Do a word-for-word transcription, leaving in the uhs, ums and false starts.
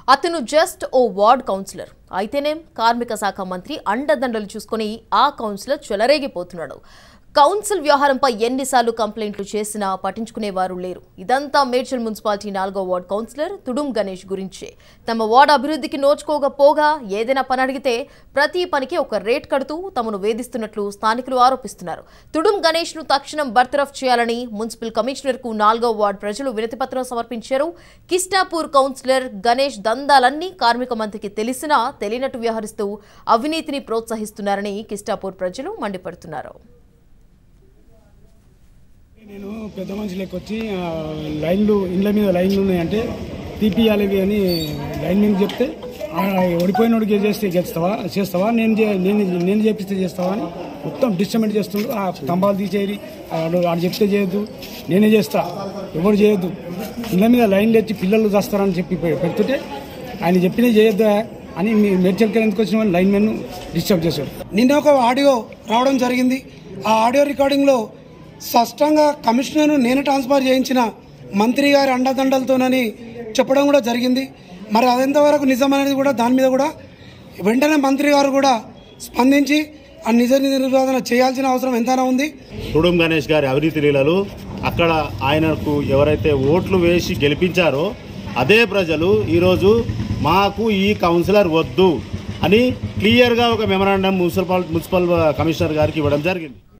అతను జస్ట్ ఓ ward councillor అయితేనేం కార్మిక శాఖ మంత్రి అండదండలు చూసుకొని ఆ కౌన్సిలర్ చెలరేగిపోతున్నాడు. కౌన్సిల్ వ్యవహారంపై ఎన్నిసార్లు కంప్లైంట్లు చేసినా పట్టించుకునేవారు లేరు. ఇదంతా మేడ్చల్ మున్సిపాలిటీ నాలుగో వార్డ్ కౌన్సిలర్ తుడుం గణేష్ గురించే. తమ వార్డు అభివృద్ధికి నోచుకోకపోగా ఏదైనా పని అడిగితే ప్రతి పనికి ఒక రేట్ కడుతూ తమను వేధిస్తున్నట్లు స్థానికులు ఆరోపిస్తున్నారు. తుడుం గణేష్ ను తక్షణం బర్తరఫ్ చేయాలని మున్సిపల్ కమిషనర్ కు నాలుగో వార్డు ప్రజలు వినతిపత్రం సమర్పించారు. కిస్టాపూర్ కౌన్సిలర్ గణేష్ దందాలన్నీ కార్మిక మంత్రికి తెలిసినా తెలియనట్టు వ్యవహరిస్తూ అవినీతిని ప్రోత్సహిస్తున్నారని కిస్టాపూర్ ప్రజలు మండిపడుతున్నారు. నేను పెద్ద మనుషులకు వచ్చి లైన్లు ఇండ్ల మీద లైన్లు ఉన్నాయంటే తీపియాలి అని లైన్ మీద చెప్తే ఓడిపోయినోడికి చేస్తే గెలుస్తావా చేస్తావా నేను నేను నేను చేపిస్తే చేస్తావా అని మొత్తం డిస్టర్బెంట్ చేస్తుండ్రు. ఆ స్తంభాలు తీసేది ఆడు చెప్తే చేయొద్దు, నేనే చేస్తా, ఎవరు చేయొద్దు, ఇండ్ల మీద లైన్లు తెచ్చి పిల్లలు చేస్తారని చెప్పి పెడుతుంటే ఆయన చెప్పినే చేయొద్దా అని మేడ్చల్కి ఎందుకు వచ్చిన లైన్ మెన్ డిస్టర్బ్ చేశాడు. నిన్న ఒక ఆడియో రావడం జరిగింది. ఆ ఆడియో రికార్డింగ్లో స్పష్టంగా కమిషనర్ను నేను ట్రాన్స్ఫర్ చేయించిన మంత్రి గారి అండదండలతోనని చెప్పడం కూడా జరిగింది. మరి అదెంతవరకు నిజం అనేది కూడా దాని మీద కూడా వెంటనే మంత్రి గారు కూడా స్పందించి ఆ నిజ నిర్ధారణ చేయాల్సిన అవసరం ఎంతైనా ఉంది. తుడుం గణేష్ గారి అవినీతి లీలలు, అక్కడ ఆయనకు ఎవరైతే ఓట్లు వేసి గెలిపించారో అదే ప్రజలు ఈరోజు మాకు ఈ కౌన్సిలర్ వద్దు అని క్లియర్గా ఒక మెమరాండం మున్సిపల్ మున్సిపల్ కమిషనర్ గారికి ఇవ్వడం జరిగింది.